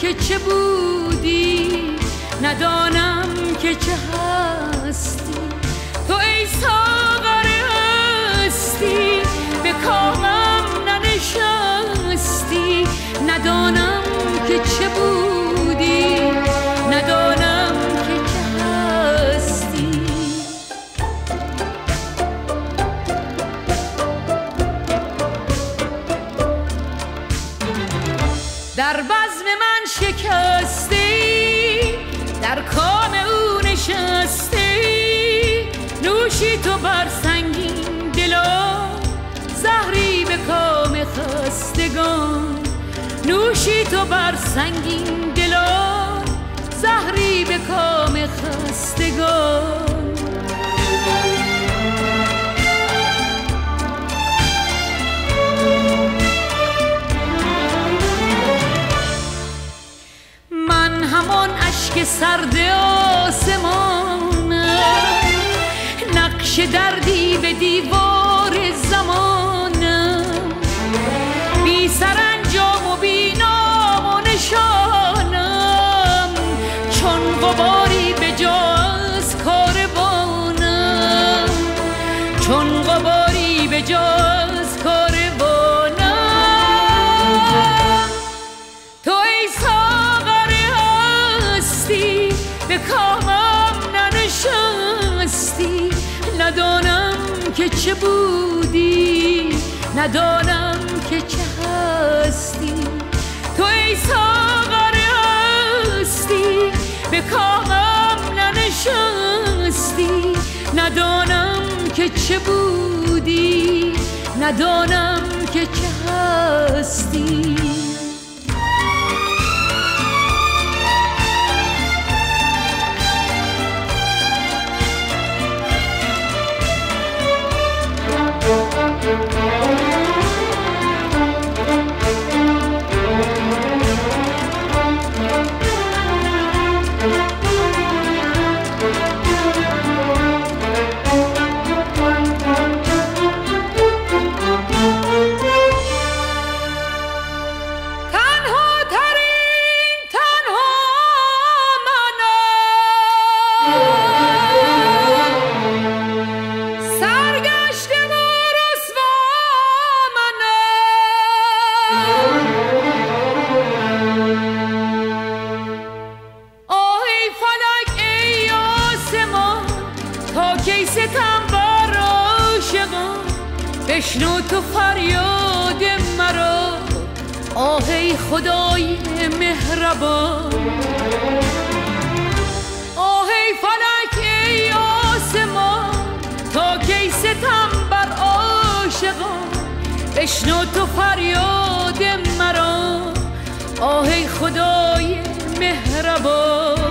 که چه بودی، ندانم که چه هستی. تو ای ساغر هستی به کامم ننشستی، ندانم که چه بودی، ندانم که چه هستی. در بزم من شکستی، در کام او نشستی، نوشی تو بر سنگین دلان، زهری به کام خستگان. نوشی تو بر سنگین دلان، زهری به کام خستگان. من همان اشک سرد آسمانم، نقش دردی به دیوار زمانم، بی سرانجام و بی نام و نشانم، چون غباری به جا از کاروانم، چون غباری به جا از کاروانم. تو ای ساغر هستی به کامم ننشستی، ندانم که چه بودی، ندانم که چه هستی. تو ای ساغر هستی به کامم ننشستی، ندانم که چه بودی، ندانم که چه هستی. بشنو تو فریاد مرا، آه ای خدای مهربان. آه ای فلک ای آسمان، تا کی ستم بر عاشقان. بشنو تو فریاد مرا، آه ای خدای مهربان.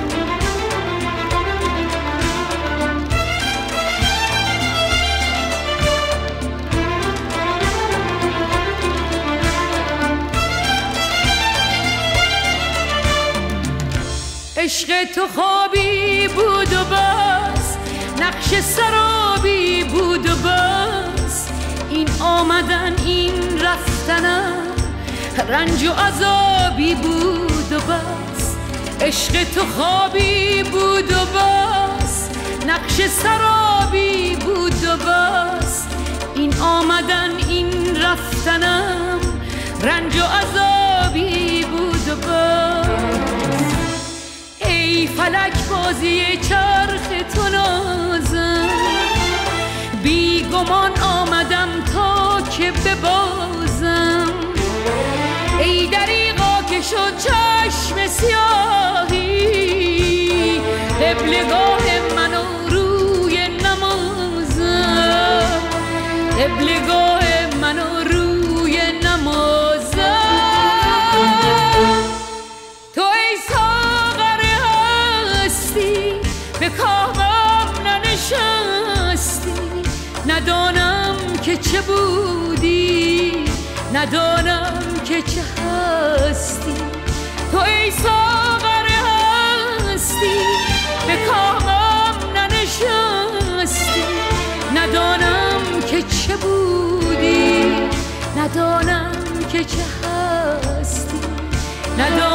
عشق تو خوابی بود و بس، نقش سرابی بود و بس، این آمدن این رفتنم رنج و عذابی بود و بس. عشق تو خوابی بود و بس، نقش سرابی بود و بس، این آمدن این رفتنم رنج و عذابی بود و بس. ای فلک بازی چرخ تو نازم، بی گمان آمدم تا که ببازم. ای دریغا که شد چشم سیاهی، قبلگاه من و روی نمازم، قبلگاه من و روی نمازم. به کامم ننشستی، ندانم که چه بودی، ندانم که چه هستی. تو ای ساغر هستی به کامم ننشستی، ندانم که چه بودی، ندانم که چه هستی، ندانم